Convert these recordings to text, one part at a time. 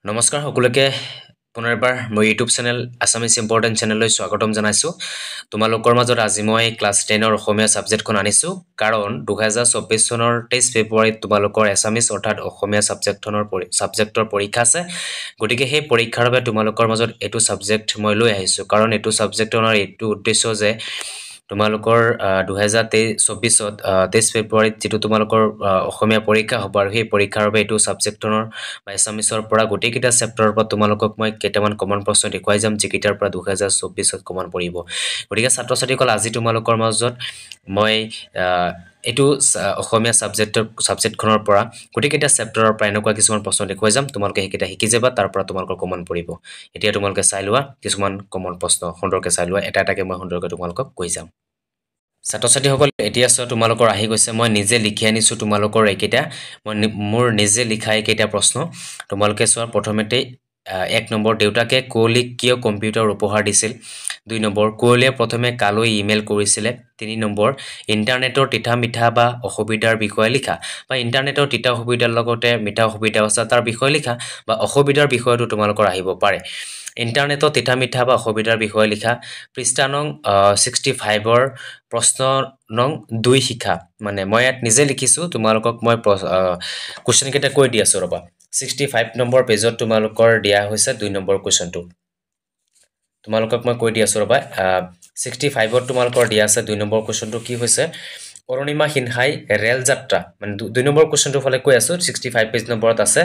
নমস্কাৰ সকলোকে পুনৰবাৰ মই ইউটিউব চেনেল আছামিজ ইম্পৰ্টেণ্ট চেনেললৈ স্বাগতম জনাইছোঁ তোমালোকৰ মাজত আজি মই ক্লাছ 10ৰ অসমীয়া ছাবজেক্টখন আনিছোঁ কাৰণ 2024 চনৰ 23 ফেব্ৰুৱাৰীত তোমালোকৰ আছামিজ অৰ্থাৎ অসমীয়া ছাবজেক্টৰ পৰীক্ষা আছে গতিকে সেই পৰীক্ষাৰ বাবে তোমালোকৰ মাজত এইটো ছাবজেক্ট মই লৈ আহিছোঁ কাৰণ এইটো ছাবজেক্টৰ এইটো উদ্দেশ্য যে তোমালোকৰ 2024ত 23 ফেব্ৰুৱাৰীত যেটো তোমালোকৰ অসমীয়া পৰীক্ষা হ'ব আৰু সেই পৰীক্ষাৰ বাবে এইটো ছাবজেক্টৰ বা এছামিছৰ পৰা গোটেইকেইটা চেপ্টাৰৰ পৰা তোমালোকক মই কেইটামান কমন প্ৰশ্ন দেখুৱাই যাম যিকেইটাৰ পৰা 2024ত কমন পৰিব গতিকে ছাত্ৰ ছাত্ৰীসকল আজি তোমালোকৰ মাজত মই এইটো অসমীয়া ছাবজেক্টখনৰ পৰা গোটেইকেইটা চেপ্টাৰৰ পৰা এনেকুৱা কিছুমান প্ৰশ্ন দেখুৱাই যাম তোমালোকে সেইকেইটা শিকি যাবা তাৰ পৰা তোমালোকৰ কমন পৰিব এতিয়া তোমালোকে চাই লোৱা কিছুমান কমন প্ৰশ্ন সুন্দৰকৈ চাই লোৱা এটা এটাকৈ মই সুন্দৰকৈ তোমালোকক কৈ যাম ছাত্ৰ ছাত্ৰীসকল এতিয়া চোৱা তোমালোকৰ আহি গৈছে মই নিজে লিখি আনিছোঁ তোমালোকৰ এইকেইটা মই মোৰ নিজে লিখা এইকেইটা প্ৰশ্ন তোমালোকে চোৱা প্ৰথমতে 1 নম্বৰ দেউতাকে কোহলিক কিয় কম্পিউটাৰ উপহাৰ দিছিল 2 নম্বৰ কোহলিয়ে প্ৰথমে কালৈ ইমেইল কৰিছিলে 3 নম্বৰ ইন্টাৰনেটৰ তিতা মিঠা বা অসুবিধাৰ বিষয়ে লিখা বা ইন্টাৰনেটৰ তিতা অসুবিধাৰ লগতে মিঠা অসুবিধা আছে তাৰ বিষয়ে লিখা বা অসুবিধাৰ বিষয়টো তোমালোকৰ আহিব পাৰে ইন্টাৰনেটৰ তিতা মিঠা বা অসুবিধাৰ বিষয়ে লিখা পৃষ্ঠা নং 65ৰ প্ৰশ্ন নং 2 শিক্ষা মানে মই ইয়াত নিজে লিখিছোঁ তোমালোকক মই কোৱেশ্চন কেইটা কৈ দি আছোঁ ৰবা 65 নম্বৰ পেজত তোমালোকৰ দিয়া হৈছে 2 নম্বৰ কোৱেশ্চনটো তোমালোকক মই কৈ দি আছোঁ ৰবা 65ত তোমালোকৰ দিয়া আছে 2 নম্বৰ কোৱেশ্চনটো কি হৈছে অৰুণিমা সিনহাই ৰেল যাত্ৰা মানে 2 নম্বৰ কোৱেশ্চনটো ফলে কৈ আছোঁ 65 পেজ নম্বৰত আছে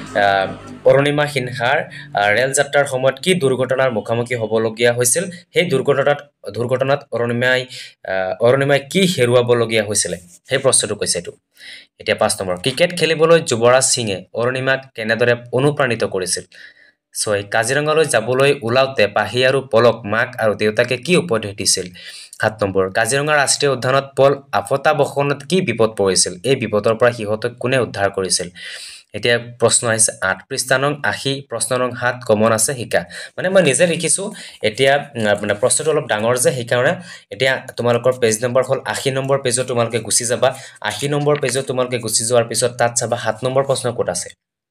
অৰুণিমা সিনহাৰ ৰেল যাত্ৰাৰ সময়ত কি দুৰ্ঘটনাৰ মুখামুখি হ'বলগীয়া হৈছিল সেই দুৰ্ঘটনাত অৰুণিমাই কি হেৰুৱাবলগীয়া হৈছিল সেই প্ৰশ্নটো কৈছে এইটো এতিয়া 5 নম্বৰ ক্ৰিকেট খেলিবলৈ যুৱৰাজ সিঙে অৰুণিমাক কেনেদৰে অনুপ্ৰাণিত কৰিছিল 6 কাজিৰঙালৈ যাবলৈ ওলাওতে পাহি আৰু পলক মাক আৰু দেউতাকে কি উপদেশ দিছিল 7 নম্বৰ কাজিৰঙা ৰাষ্ট্ৰীয় উদ্যানত পল আফতাবখনত কি বিপদ পৰিছিল এই বিপদৰ পৰা সিহঁতক কোনে উদ্ধাৰ কৰিছিল এতিয়া প্ৰশ্ন আহিছে 8 পৃষ্ঠা নং 80 প্ৰশ্ন নং 7 কমন আছে শিকা মানে মই নিজে লিখিছোঁ এতিয়া মানে প্ৰশ্নটো অলপ ডাঙৰ যে সেইকাৰণে এতিয়া তোমালোকৰ পেজ নম্বৰ হ'ল 80 নম্বৰ পেজত তোমালোকে গুচি যাবা 80 নম্বৰ পেজত তোমালোকে গুচি যোৱাৰ পিছত তাত চাবা 7 নম্বৰ প্ৰশ্ন ক'ত আছে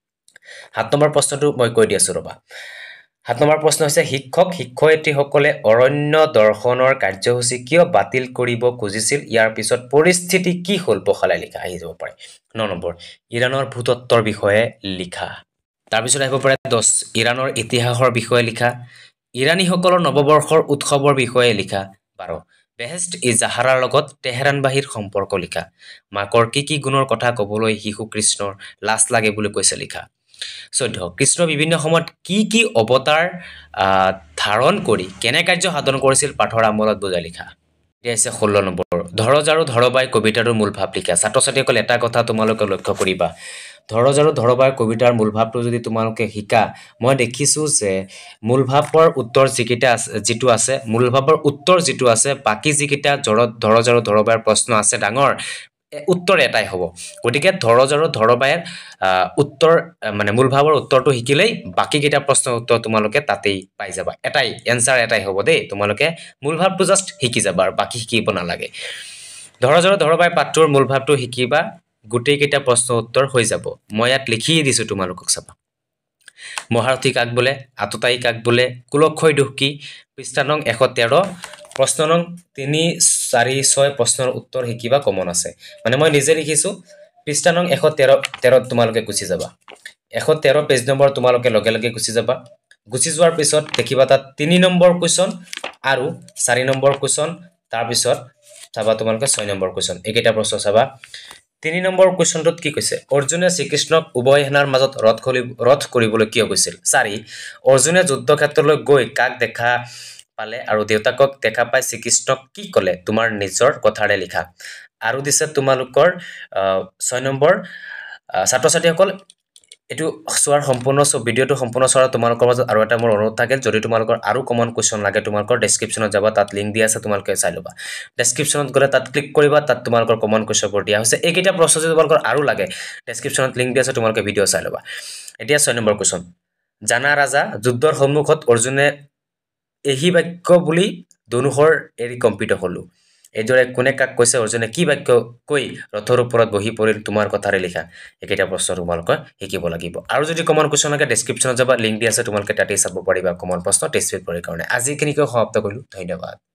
7 নম্বৰ প্ৰশ্নটো মই কৈ দি আছোঁ ৰবা 7 নম্বৰ প্ৰশ্ন হৈছে শিক্ষক শিক্ষয়িত্ৰীসকলে অৰণ্য দৰ্শনৰ কাৰ্যসূচী কিয় বাতিল কৰিব খুজিছিল ইয়াৰ পিছত পৰিস্থিতি কি হ'ল বখালাই লিখা আহি যাব পাৰে 9 নম্বৰ ইৰাণৰ ভূতত্বৰ বিষয়ে লিখা তাৰপিছত আহিব পাৰে 10 ইৰাণৰ ইতিহাসৰ বিষয়ে লিখা ইৰাণীসকলৰ নৱবৰ্ষৰ উৎসৱৰ বিষয়ে লিখা 12 বেহেষ্ট ই জাহাৰাৰ লগত তেহৰানবাহীৰ সম্পৰ্ক লিখা মাকৰ কি গুণৰ কথা ক'বলৈ শিশু কৃষ্ণৰ লাজ লাগে বুলি কৈছে লিখা 14 কৃষ্ণ বিভিন্ন সময়ত কি অৱতাৰ ধাৰণ কৰি কেনে কাৰ্য সাধন কৰিছিল পাঠৰ আমলত বুজাই লিখা এতিয়া আছে 16 নম্বৰ ধৰজ আৰু ধৰবাই কবিতাটোৰ মূল ভাৱ লিখা ছাত্ৰ ছাত্ৰীসকল এটা কথা তোমালোকে লক্ষ্য কৰিবা ধৰজ আৰু ধৰবাই কবিতাৰ মূল ভাৱটো যদি তোমালোকে শিকা মই দেখিছোঁ যে মূল ভাৱৰ উত্তৰ যিটো আছে মূল ভাৱৰ উত্তৰ যিটো আছে বাকি যিকেইটা ধৰজ আৰু ধৰবাইৰ প্ৰশ্ন আছে ডাঙৰ উত্তৰ এটাই হ'ব গতিকে ধৰজ আৰু ধৰবাইৰ উত্তৰ মানে মূল ভাৱৰ উত্তৰটো শিকিলেই বাকি কেইটা প্ৰশ্নৰ উত্তৰ তোমালোকে তাতেই পাই যাবা এটাই এনসাৰ এটাই হ'ব দেই তোমালোকে মূল ভাৱটো জাস্ট শিকি যাবা আৰু বাকি শিকিব নালাগে ধৰজ আৰু ধৰবাই পাঠটোৰ মূল ভাৱটো শিকিবা গোটেই কেইটা প্ৰশ্নৰ উত্তৰ হৈ যাব মই ইয়াত লিখি দিছোঁ তোমালোকক চাবা মহাৰথী কাক বোলে আততায়ী কাক বোলে কুলক্ষয় দুখ কি পৃষ্ঠা নং 113 প্ৰশ্ন নং 3 4 6 প্ৰশ্নৰ উত্তৰ শিকিবা কমন আছে মানে মই নিজে লিখিছোঁ পৃষ্ঠা নং 113 তোমালোকে গুচি যাবা 113 পেজ নম্বৰ তোমালোকে লগে লগে গুচি যাবা গুচি যোৱাৰ পিছত দেখিবা তাত 3 নম্বৰ কোৱেশ্চন আৰু 4 নম্বৰ কোৱেশ্চন তাৰ পিছত চাবা তোমালোকে 6 নম্বৰ কোৱেশ্চন এইকেইটা প্ৰশ্ন চাবা 3 নম্বৰ কোৱেশ্চনটোত কি কৈছে অৰ্জুনে শ্ৰীকৃষ্ণক উভয় সেনাৰ মাজত ৰথ কৰিবলৈ কিয় কৈছিল 4 অৰ্জুনে যুদ্ধক্ষেত্ৰলৈ গৈ কাক দেখা পালে আৰু দেউতাকক দেখা পাই শ্ৰীকৃষ্ণক কি ক'লে তোমাৰ নিজৰ কথাৰে লিখা আৰু দিছে তোমালোকৰ 6 নম্বৰ ছাত্ৰ ছাত্ৰীসকল এটো সোৱাৰ সম্পূৰ্ণ ভিডিওটো সম্পূৰ্ণ চোৱাৰ তোমালোকৰ মাজত আৰু এটা মোৰ অনুৰোধ থাকে যদি তোমালোকৰ আৰু কমন কোৱেশ্চন লাগে তোমালোকৰ ডেসক্ৰিপচনত যাবা তাত লিংক দিয়া আছে তোমালোকে চাই লবা ডেসক্ৰিপচনত গলে তাত ক্লিক কৰিবা তাত তোমালোকৰ কমন কোৱেশ্চনবোৰ দিয়া হৈছে এইকেইটা প্ৰশ্ন যদি তোমালোকৰ আৰু লাগে ডেসক্ৰিপচনত লিংক দিয়া আছে তোমালোকে ভিডিও চাই লবা এতিয়া 6 নম্বৰ কোৱেশ্চন জানা ৰাজা যুদ্ধৰ সন্মুখত অৰ্জুনে এহি বাক্য বুলি ধনুহৰ এৰি কম্পিত হলো এইদৰে কোনে কাক কৈছে অৰ্জুনে কি বাক্য কৈ ৰথৰ ওপৰত বহি পৰিল তোমাৰ কথাৰে লিখা এইকেইটা প্ৰশ্ন তোমালোকে শিকিব লাগিব আৰু যদি কমন কুৱেশ্যন লাগে ডেছক্ৰিপশ্যনত যাবা লিংক দি আছে তোমালোকে তাতেই চাব পাৰিবা কমন প্ৰশ্ন টেষ্ট পেপাৰৰ কাৰণে আজিখিনিকে সমাপ্ত কৰিলোঁ ধন্যবাদ